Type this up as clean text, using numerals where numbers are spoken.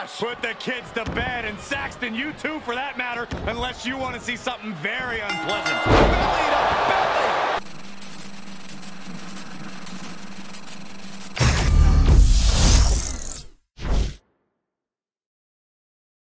gosh. Put the kids to bed, and Saxton, you too for that matter, unless you want to see something very unpleasant. Belly to belly.